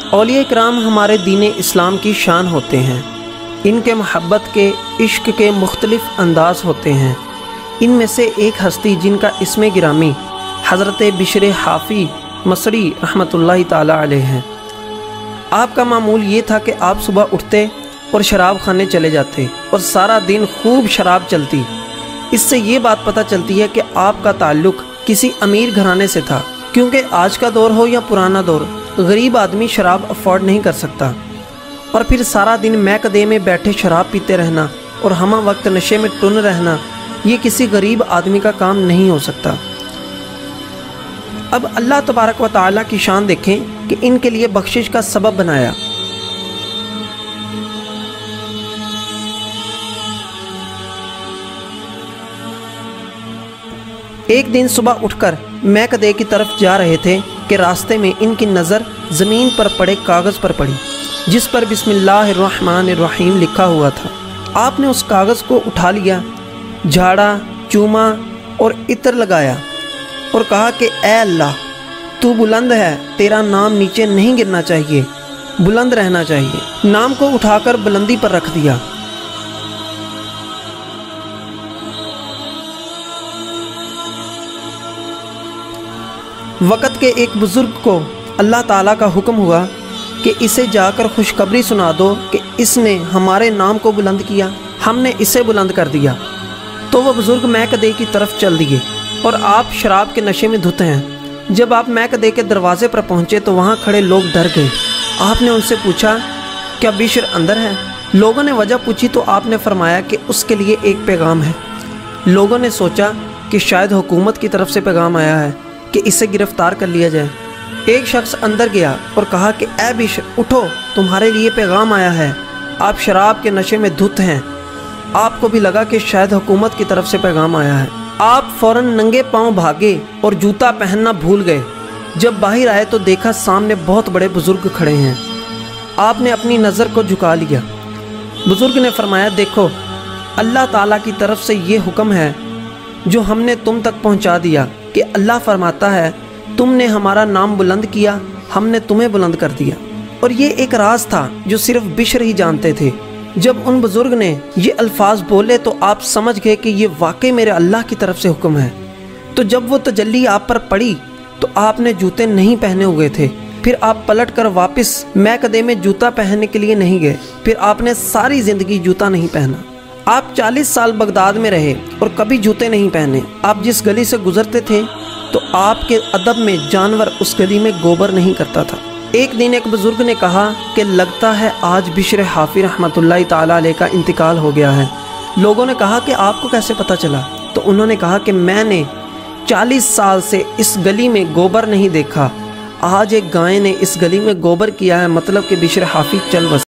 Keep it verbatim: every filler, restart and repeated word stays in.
اولیاء کرام ہمارے دین اسلام کی شان ہوتے ہیں۔ ان کے محبت کے عشق کے مختلف انداز ہوتے ہیں۔ ان میں سے ایک ہستی جن کا اسم گرامی حضرت بشر حافی مصری رحمۃ اللہ تعالی علیہ ہے۔ آپ کا معمول یہ تھا کہ آپ صبح اٹھتے اور شراب خانے چلے جاتے اور سارا دن خوب شراب چلتی۔ اس سے یہ بات پتہ چلتی ہے کہ آپ کا تعلق کسی امیر گھرانے سے تھا، کیونکہ آج کا دور ہو یا پرانا دور، غریب آدمی شراب افورڈ نہیں کر سکتا، اور پھر سارا دن میکدے میں بیٹھے شراب پیتے رہنا اور ہمہ وقت نشے میں ٹن رہنا، یہ کسی غریب آدمی کا کام نہیں ہو سکتا۔ اب اللہ تبارک و تعالیٰ کی شان دیکھیں کہ ان کے لیے بخشش کا سبب بنایا۔ ایک دن صبح اٹھ کر میکدے کی طرف جا رہے تھے کہ راستے میں ان کی نظر زمین پر پڑے کاغذ پر پڑی، جس پر بسم اللہ الرحمن الرحیم لکھا ہوا تھا۔ آپ نے اس کاغذ کو اٹھا لیا، جھاڑا، چوما اور عطر لگایا اور کہا کہ اے اللہ، تو بلند ہے، تیرا نام نیچے نہیں گرنا چاہیے، بلند رہنا چاہیے۔ نام کو اٹھا کر بلندی پر رکھ دیا۔ وقت کے ایک بزرگ کو اللہ تعالیٰ کا حکم ہوا کہ اسے جا کر خوشخبری سنا دو کہ اس نے ہمارے نام کو بلند کیا، ہم نے اسے بلند کر دیا۔ تو وہ بزرگ میکدے کی طرف چل دیے اور آپ شراب کے نشے میں دھتے ہیں۔ جب آپ میکدے کے دروازے پر پہنچے تو وہاں کھڑے لوگ ڈر گئے۔ آپ نے ان سے پوچھا کیا بشر اندر ہے؟ لوگوں نے وجہ پوچھی تو آپ نے فرمایا کہ اس کے لیے ایک پیغام ہے۔ لوگوں نے سوچا کہ شاید حکومت کی طرف سے پیغام آیا ہے کہ اسے گرفتار کر لیا جائے۔ ایک شخص اندر گیا اور کہا کہ اے بشر اٹھو، تمہارے لیے پیغام آیا ہے، آپ شراب کے نشے میں دھت ہیں۔ آپ کو بھی لگا کہ شاید حکومت کی طرف سے پیغام آیا ہے۔ آپ فوراً ننگے پاؤں بھاگے اور جوتا پہننا بھول گئے۔ جب باہر آئے تو دیکھا سامنے بہت بڑے بزرگ کھڑے ہیں۔ آپ نے اپنی نظر کو جھکا لیا۔ بزرگ نے فرمایا دیکھو، اللہ تعالیٰ کی طرف سے یہ حکم ہے جو ہم نے تم تک پہنچا دیا کہ اللہ فرماتا ہے تم نے ہمارا نام بلند کیا، ہم نے تمہیں بلند کر دیا۔ اور یہ ایک راز تھا جو صرف بشر ہی جانتے تھے۔ جب ان بزرگ نے یہ الفاظ بولے تو آپ سمجھ گئے کہ یہ واقعی میرے اللہ کی طرف سے حکم ہے۔ تو جب وہ تجلی آپ پر پڑی تو آپ نے جوتے نہیں پہنے ہوئے تھے۔ پھر آپ پلٹ کر واپس میکدے میں جوتا پہننے کے لیے نہیں گئے۔ پھر آپ نے ساری زندگی جوتا نہیں پہنا۔ آپ چالیس سال بغداد میں رہے اور کبھی جوتے نہیں پہنے۔ آپ جس گلی سے گزرتے تھے تو آپ کے ادب میں جانور اس گلی میں گوبر نہیں کرتا تھا۔ ایک دن ایک بزرگ نے کہا کہ لگتا ہے آج بشر حافی رحمۃ اللہ تعالیٰ علیہ کا انتقال ہو گیا ہے۔ لوگوں نے کہا کہ آپ کو کیسے پتہ چلا؟ تو انہوں نے کہا کہ میں نے چالیس سال سے اس گلی میں گوبر نہیں دیکھا، آج ایک گائے نے اس گلی میں گوبر کیا ہے، مطلب کہ بشر حافی چل بسا۔